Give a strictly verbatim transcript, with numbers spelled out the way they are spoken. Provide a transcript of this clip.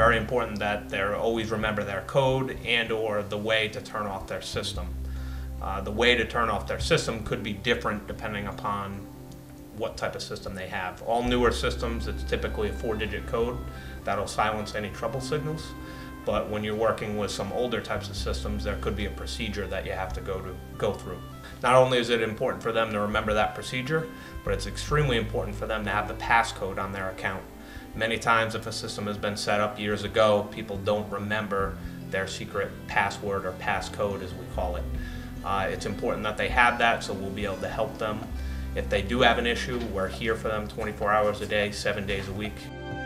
very important that they always remember their code and or the way to turn off their system. Uh, the way to turn off their system could be different depending upon what type of system they have. All newer systems, it's typically a four-digit code that'll silence any trouble signals. But when you're working with some older types of systems, there could be a procedure that you have to go to go through. Not only is it important for them to remember that procedure, but it's extremely important for them to have the passcode on their account. Many times, if a system has been set up years ago, people don't remember their secret password or passcode, as we call it. Uh, it's important that they have that, so we'll be able to help them. If they do have an issue, we're here for them twenty-four hours a day, seven days a week.